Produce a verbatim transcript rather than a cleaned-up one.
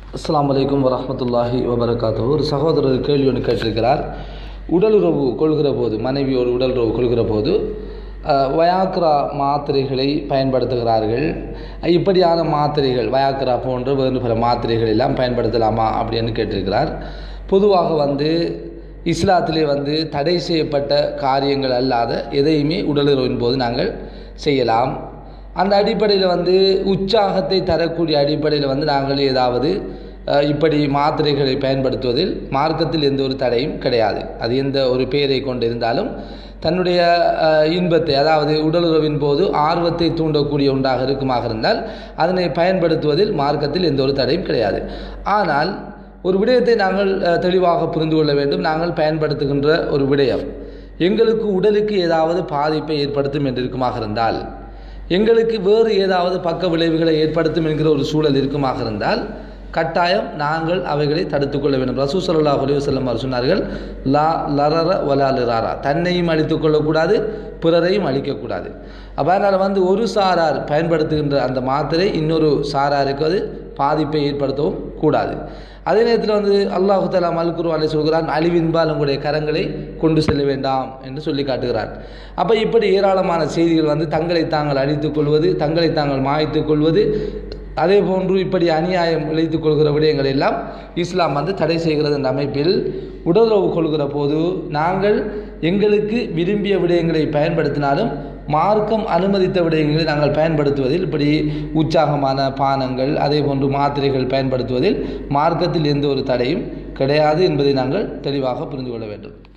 அஸ்ஸலாமு அலைக்கும் வரஹ்மத்துல்லாஹி வபரகாத்துஹு. ஒரு சகோதரர் கேள்வி ஒன்று கேட்டிருக்கிறார். உடலுறவு கொள்கிற போது, மனைவியோடு உடலுறவு கொள்கிற போது வயாக்ரா மாத்திரைகளை பயன்படுத்துகிறார்கள். இப்படியான மாத்திரைகள், வயாக்ரா போன்ற வேறு பல மாத்திரைகள் எல்லாம் பயன்படுத்தலாமா அப்படின்னு கேட்டிருக்கிறார். பொதுவாக வந்து இஸ்லாத்திலே வந்து தடை செய்யப்பட்ட காரியங்கள் அல்லாத எதையுமே உடலுறவின் போது நாங்கள் செய்யலாம். அந்த அடிப்படையில் வந்து உற்சாகத்தை தரக்கூடிய அடிப்படையில் வந்து நாங்கள் ஏதாவது இப்படி மாத்திரைகளை பயன்படுத்துவதில் மார்க்கத்தில் எந்த ஒரு தடையும் கிடையாது. அது எந்த ஒரு பெயரை கொண்டிருந்தாலும் தன்னுடைய இன்பத்தை, அதாவது உடலுறவின் போது ஆர்வத்தை தூண்டக்கூடிய ஒன்றாக இருக்குமாக இருந்தால் அதனை பயன்படுத்துவதில் மார்க்கத்தில் எந்த ஒரு தடையும் கிடையாது. ஆனால் ஒரு விடயத்தை நாங்கள் தெளிவாக புரிந்து கொள்ள வேண்டும். நாங்கள் பயன்படுத்துகின்ற ஒரு விடயம் எங்களுக்கு உடலுக்கு ஏதாவது பாதிப்பை ஏற்படுத்தும் என்று இருக்குமாக இருந்தால், எங்களுக்கு வேறு ஏதாவது பக்க விளைவுகளை ஏற்படுத்தும் என்கிற ஒரு சூழல் இருக்குமாக இருந்தால் கட்டாயம் நாங்கள் அவைகளை தடுத்துக்கொள்ள வேண்டும். ரசூல் ஸல்லல்லாஹு அலைஹி வஸல்லம் அவர் சொன்னார்கள், லா லரர வலா லிராரா, தன்னையும் அழித்துக் கொள்ளக்கூடாது, பிறரையும் அழிக்கக்கூடாது. அப்போ அதனால் வந்து ஒரு சாரார் பயன்படுத்துகின்ற அந்த மாத்திரை இன்னொரு சாராருக்கு அது பாதிப்பை ஏற்படுத்தவும் கூடாது. அதே நேரத்தில் வந்து அல்லாஹு தஆலா அல் குர்ஆனில் சொல்கிறான், அழிவின்பால் உங்களுடைய கரங்களை கொண்டு செல்ல வேண்டாம் என்று சொல்லி காட்டுகிறான். அப்போ இப்படி ஏராளமான செய்திகள் வந்து தங்களை தாங்கள் அழித்துக் கொள்வது, தங்களை தாங்கள் மாய்த்துக் கொள்வது, அதே போன்று இப்படி அநியாயம் இழைத்துக் கொள்கிற விடயங்கள் எல்லாம் இஸ்லாம் வந்து தடை செய்கிறது. என்ற அமைப்பில் உடலுறவு கொள்கிற போது நாங்கள் எங்களுக்கு விரும்பிய விடயங்களை பயன்படுத்தினாலும் மார்க்கம் அனுமதித்த விடயங்களை நாங்கள் பயன்படுத்துவதில், இப்படி உற்சாகமான பானங்கள் அதே போன்று மாத்திரைகள் பயன்படுத்துவதில் மார்க்கத்தில் எந்த ஒரு தடையும் கிடையாது என்பதை நாங்கள் தெளிவாக புரிந்து கொள்ள வேண்டும்.